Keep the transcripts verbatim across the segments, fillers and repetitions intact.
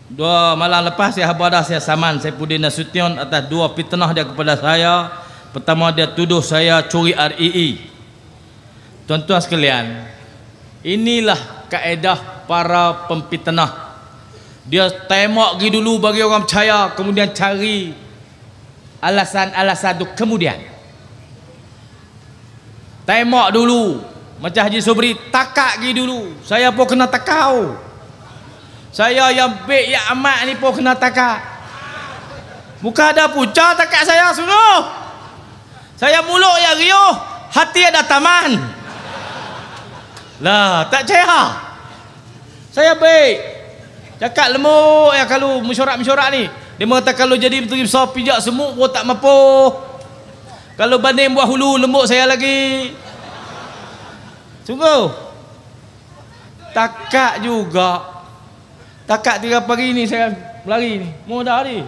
Dua malam lepas saya habadah saya saman Saifuddin Nasution atas dua fitnah dia kepada saya. Pertama, dia tuduh saya curi R I I. Tuan-tuan sekalian, inilah kaedah para pemfitnah. Dia tembak pergi dulu bagi orang percaya, kemudian cari alasan-alasan tu kemudian. Tembak dulu macam Haji Sobri, takak pergi dulu. Saya pun kena takau. Saya yang baik yang amat ni pun kena takak. Bukan ada pucat takak saya sungguh. Saya mulut yang riuh, hati ada taman. Lah, tak percaya. Saya baik. Cakap lemuk ya kalau mesyuarat-mesyuarat ni. Dia mengatakan kalau jadi betul besar pijak semut pun tak mampu. Kalau banding buah hulu lembut saya lagi. Sungguh. Takak juga. Takak tiga pagi ni saya lari ni. Mau dah ni.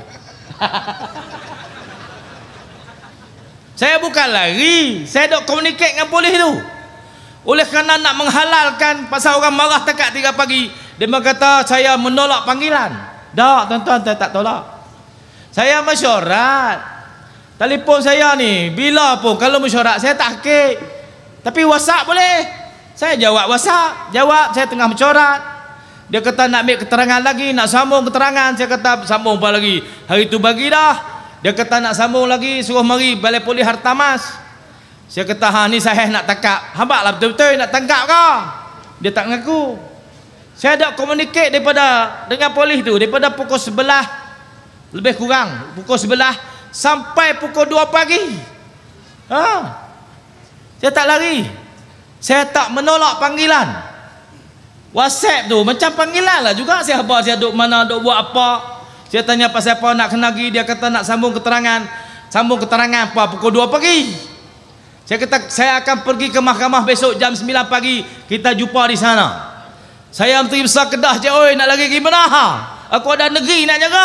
Saya bukan lari. Saya dok communicate dengan polis tu. Oleh kerana nak menghalalkan pasal orang marah takak tiga pagi, dia berkata saya menolak panggilan. Tak, tuan-tuan, saya tak tolak. Saya mesyuarat. Telefon saya ni, bila pun kalau mesyuarat saya tak hakik. Tapi WhatsApp boleh. Saya jawab WhatsApp. Jawab, saya tengah mesyuarat. Dia kata nak ambil keterangan lagi, nak sambung keterangan. Saya kata sambung apa lagi? Hari tu bagi dah. Dia kata nak sambung lagi, suruh mari Balai Polis Hartamas. Saya kata ha ni saya nak tangkap. Habaklah betul-betul nak tangkap ke? Dia tak mengaku. Saya ada communicate daripada dengan polis tu daripada pukul sebelas lebih kurang, pukul sebelas sampai pukul dua pagi. Ha. Saya tak lari. Saya tak menolak panggilan. WhatsApp tu macam panggilan lah juga. Saya apa, saya duduk mana, duduk buat apa. Saya tanya pasal apa nak kena pergi. Dia kata nak sambung keterangan. Sambung keterangan apa? Pukul dua pagi. Saya kata saya akan pergi ke mahkamah besok jam sembilan pagi. Kita jumpa di sana. Saya Menteri Besar Kedah je. Oi, nak lagi gimana? Aku ada negeri nak jaga.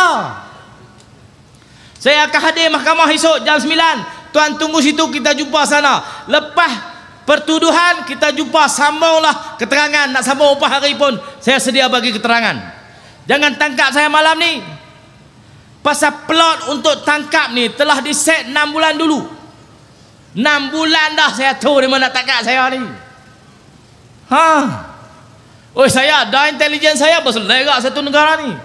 Saya akan hadir mahkamah esok jam sembilan. Tuan tunggu situ, kita jumpa sana. Lepas pertuduhan kita jumpa, sambunglah keterangan. Nak sambung upah hari pun saya sedia bagi keterangan. Jangan tangkap saya malam ni. Pasal plot untuk tangkap ni telah diset enam bulan dulu. enam bulan dah saya tahu dia mana tangkap saya ni. Ha. Oh, saya ada intelijen saya berselerak satu negara ni.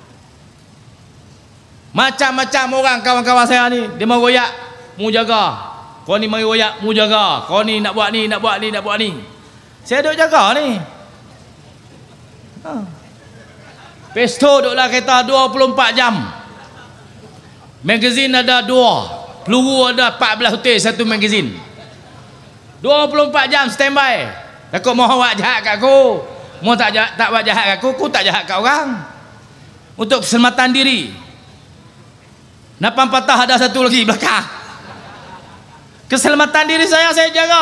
Macam-macam orang kawan-kawan saya ni, dia mau royak, mu jaga. Kau ni mari royak, mu jaga. Kau ni nak buat ni, nak buat ni, nak buat ni. Saya duk jaga ni. Ha. Pesto duklah kereta dua puluh empat jam. Magazin ada dua. Peluru ada empat belas hutir satu magazin. dua puluh empat jam standby. Takut mau awak jahat kat aku. Mau tak jahat, tak buat jahat kat aku, aku tak jahat kat orang. Untuk keselamatan diri. Napan patah ada satu lagi belakang. Keselamatan diri saya saya jaga.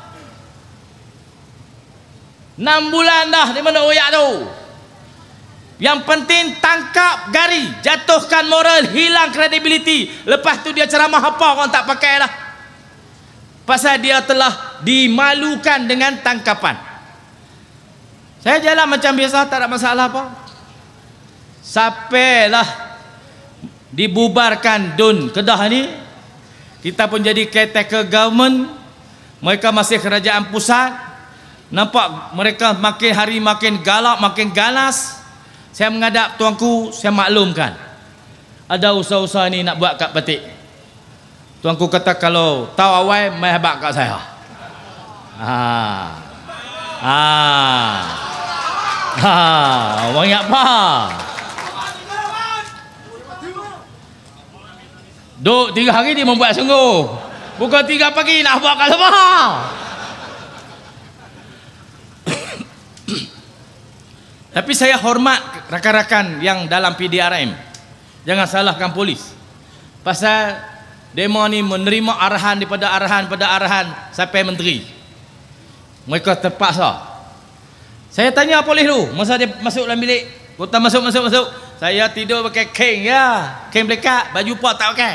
enam bulan dah di mana royak tu. Yang penting tangkap Gari, jatuhkan moral, hilang kredibiliti. Lepas tu dia ceramah apa orang tak pakai dah. Pasal dia telah dimalukan dengan tangkapan. Saya jalan macam biasa, tak ada masalah apa. Sampailah dibubarkan D U N Kedah ni, kita pun jadi caretaker government. Mereka masih kerajaan pusat. Nampak mereka makin hari makin galak, makin ganas. Saya menghadap tuanku, saya maklumkan ada usaha-usaha ni nak buat kat Petik. Tuanku kata kalau tahu awal mai habaq kat saya. Ha. Ha. Ha, banyak apa? Duk tiga hari dia membuat sungguh. Bukan tiga pagi nak buat kat Sabah. Tapi saya hormat rakan-rakan yang dalam P D R M. Jangan salahkan polis. Pasal demo ni menerima arahan daripada arahan pada arahan sampai menteri. Mereka terpaksa. Saya tanya polis tu, masa dia masuk dalam bilik, kota masuk masuk masuk. Saya tidur pakai kain ya, kain blekat, baju pot tak pakai.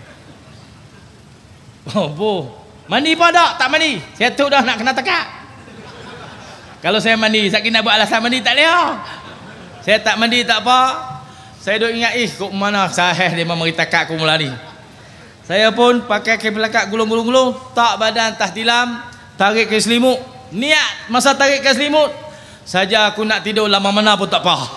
Oh, bu. Mandi apa tak? Tak mandi. Saya tu dah nak kena tekak. Kalau saya mandi, saya kena buat alasan mandi tak boleh. Saya tak mandi tak apa. Saya duk ingat ih kok mana sahih dia memang takak aku mula ni. Saya pun pakai ke belakang gulung-gulung-gulung, tak badan tah tilam, tarik ke selimut. Niat masa tarik ke selimut, saja aku nak tidur lama mana pun tak apa.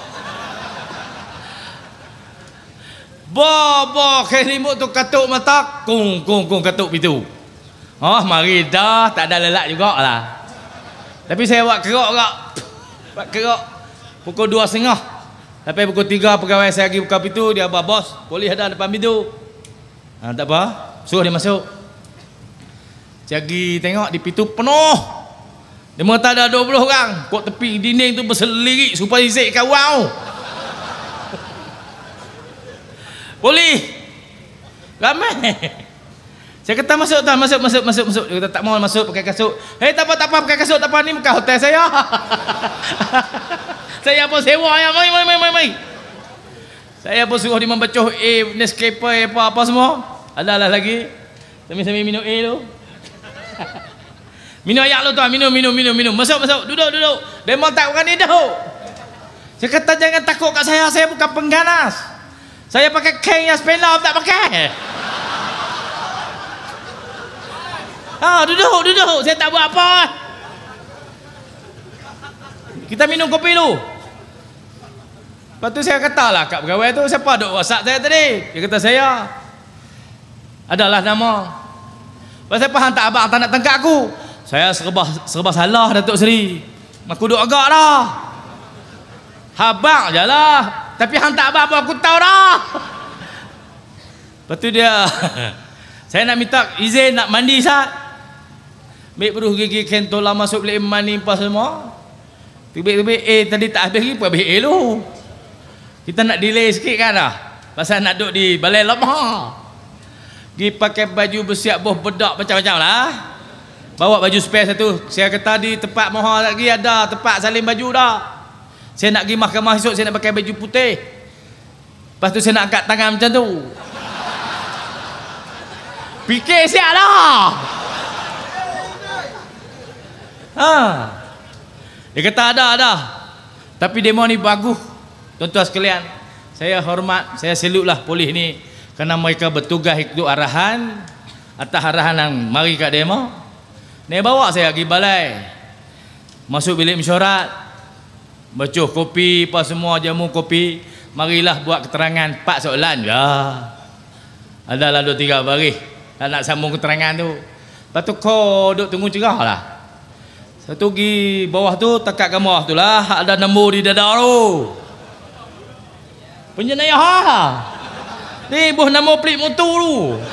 Bobo ke selimut tu katuk mata, kung kung kung katuk pintu. Oh mari dah, tak ada lelak jugalah. Tapi saya buat kerok kak. Buat kerok pukul dua setengah. Sampai pukul tiga pegawai saya pergi buka pintu, dia abah bos, polis ada depan pintu. Ha, tak apa, suruh dia masuk. Jagi tengok di pintu penuh. Dia mengata ada dua puluh orang. Kok tepi dinding tu berselirik supaya isik kawan. Polis. Ramai. Saya kata masuk tak, masuk, masuk, masuk, masuk. Dia kata tak mau masuk pakai kasut. Hei tak apa, tak apa pakai kasut, tak apa, ni bukan hotel saya. Saya pun sewa ya, mai, mai, mai, mai, mai. Saya pun suruh dia membacuh A, Nescafe, apa-apa semua. Ada lah lagi. Sambil-sambil minum A tu. Minum ayak lu tuan, minum, minum, minum, minum. Masuk, masuk, duduk, duduk. Demon tak berani duduk. Saya kata jangan takut kat saya, saya bukan pengganas. Saya pakai kain yang spendal tak pakai. Ah, duduk, duduk. Saya tak buat apa. Kita minum kopi dulu. Lepas tu saya katalah kat pegawai tu, siapa duk WhatsApp saya tadi? Dia kata saya. Adalah nama. Lepas saya faham tak abang tak nak tangkap aku. Saya serba serba salah Datuk Seri. Aku duk agak dah. Habang je lah. Tapi hang tak abang aku tahu dah. Lepas tu dia saya nak minta izin nak mandi sat. Baik perlu gigi kentola masuk bilik mandi pas semua. Tiba-tiba eh tadi tak habis lagi pun habis eh lu. Kita nak delay sikit kan dah. Pasal nak duduk di balai lama. Dia pakai baju bersiap boh bedak macam-macam lah. Bawa baju spare satu. Saya kata di tempat mohon lagi ada tempat salin baju dah. Saya nak pergi mahkamah esok, saya nak pakai baju putih. Lepas tu saya nak angkat tangan macam tu. Fikir siap lah. Ha. Dia kata ada, ada. Tapi demo ni bagus. Tuan-tuan sekalian, saya hormat, saya salute lah polis ni. Kerana mereka bertugas ikut arahan. Atas arahan yang mari kat demo. Dia bawa saya pergi balai. Masuk bilik mesyuarat. Bacuh kopi, apa semua jamu kopi. Marilah buat keterangan empat soalan. Ya. Adalah dua tiga baris. Nak sambung keterangan tu. Lepas tu kau duduk tunggu cerah lah. Satu pergi bawah tu, tekat gambar tu lah. Ada nombor di dada tu. Penjenayah ha. Ni buh nama pelik motor tu.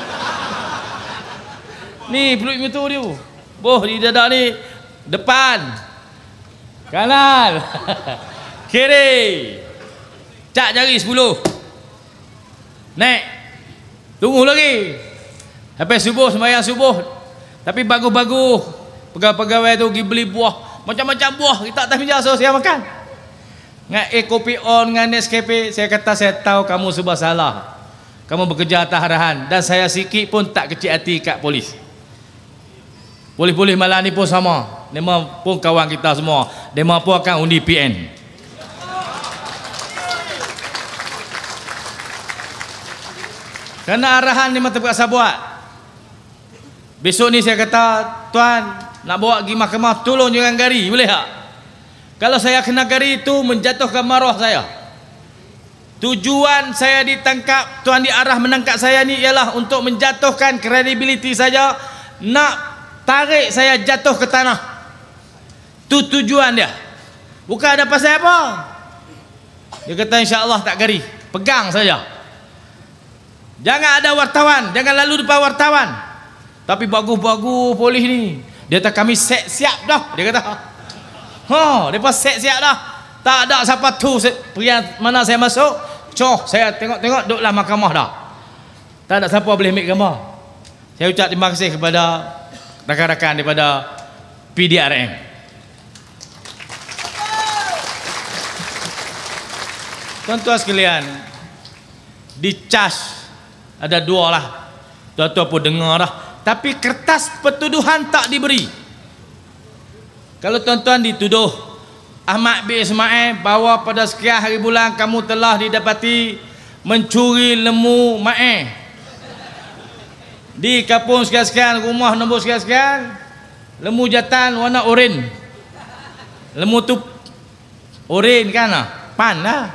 Ni pelik motor tu. Buh di dada ni. Depan. Kanan. Kiri. Cak jari sepuluh. Naik. Tunggu lagi. Sampai subuh, sembahyang subuh. Tapi bagus-bagus. Pegawai-pegawai tu pergi beli buah. Macam-macam buah. Kita tak pinjam, so saya makan. Dengan eh kopi on, dengan Nescafe. Saya kata saya tahu kamu sebab salah. Kamu bekerja atas arahan. Dan saya sikit pun tak kecil hati kat polis. Polis-polis malam ni pun sama. Mereka pun kawan kita semua. Mereka pun akan undi P N. Kerana arahan ni mereka terpaksa buat. Besok ni saya kata, tuan nak bawa pergi mahkamah, tolong jangan gari, boleh tak? Kalau saya kena gari itu menjatuhkan maruah saya. Tujuan saya ditangkap, tuan diarah menangkap saya ni ialah untuk menjatuhkan kredibiliti saja, nak tarik saya jatuh ke tanah. Tu tujuan dia. Bukan ada pasal apa. Dia kata insya-Allah tak gari, pegang saja. Jangan ada wartawan, jangan lalu depan wartawan. Tapi bagus-bagus polis ni. Dia kata kami set siap dah. Dia kata. Ha, depa set siap dah. Tak ada siapa tu pria mana saya masuk. Coh, saya tengok-tengok duduklah mahkamah dah. Tak ada siapa boleh ambil gambar. Saya ucap terima kasih kepada rakan-rakan daripada P D R M. Tuan-tuan sekalian, di cas ada dua lah. Tuan-tuan pun dengar dah. Tapi kertas pertuduhan tak diberi. Kalau tuan-tuan dituduh Ahmad bin Ismail bahawa pada sekian hari bulan kamu telah didapati mencuri lemu mae di kampung sekian-sekian, rumah nombor sekian-sekian, lemu jantan warna oren. Lemu tu oren kan lah, pan lah.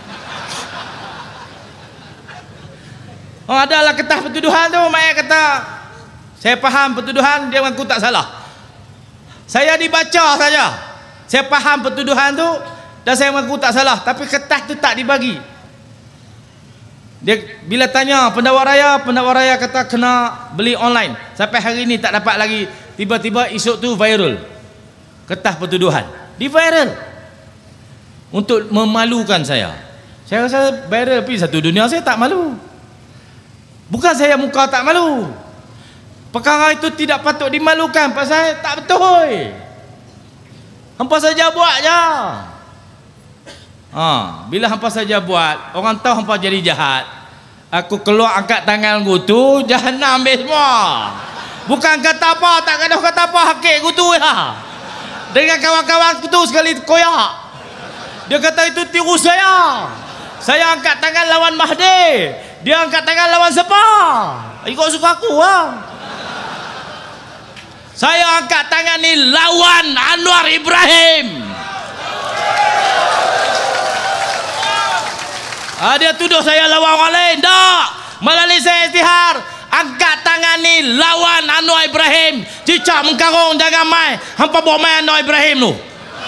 Oh, adalah ketah pertuduhan tu. Mae kata saya faham pertuduhan, dia mengaku tak salah. Saya dibaca saja, saya faham pertuduhan tu dan saya mengaku tak salah, tapi kertas tu tak dibagi. Dia bila tanya pendakwa raya, pendakwa raya kata kena beli online. Sampai hari ni tak dapat lagi. Tiba-tiba esok tu viral. Kertas pertuduhan di viral untuk memalukan saya. Saya rasa viral tapi satu dunia saya tak malu. Bukan saya muka tak malu. Perkara itu tidak patut dimalukan pasal tak betul. Hampa saja buat je. Ha, bila hampa saja buat, orang tahu hampa jadi jahat. Aku keluar angkat tangan gutu, jahanam habis semua. Bukan kata apa, tak kena kata apa hakik gutu ya. Dengan kawan-kawan gutu sekali koyak. Dia kata itu tiru saya. Saya angkat tangan lawan Mahdi. Dia angkat tangan lawan siapa? Ikut suka aku lah. Saya angkat tangan ni lawan Anwar Ibrahim. Ah, dia tuduh saya lawan orang lain. Tak. Melalui saya isytihar, angkat tangan ni lawan Anwar Ibrahim. Cicak mengkarung jangan mai. Hampa bawa mai Anwar Ibrahim tu.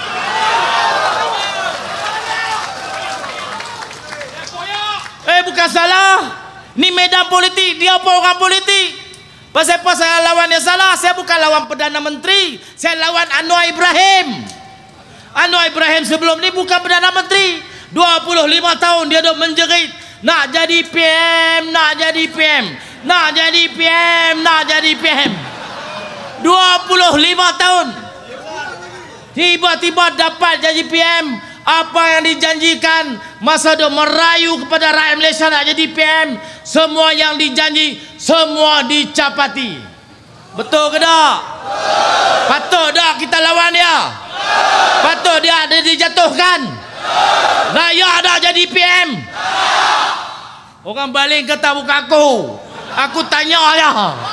Eh, bukan salah. Ni medan politik, dia pun orang politik. Pasal apa saya lawan yang salah? Saya bukan lawan Perdana Menteri. Saya lawan Anwar Ibrahim. Anwar Ibrahim sebelum ni bukan Perdana Menteri. dua puluh lima tahun dia duk menjerit nak jadi P M, nak jadi P M, nak jadi P M, nak jadi P M. dua puluh lima tahun. Tiba-tiba dapat jadi P M. Apa yang dijanjikan masa duk merayu kepada rakyat Malaysia nak jadi P M, semua yang dijanji semua dicapati. Betul ke tak? Patut tak kita lawan dia? Patut dia ada dijatuhkan? Layak dah jadi P M? Orang baling kata bukan aku. Aku tanya ya.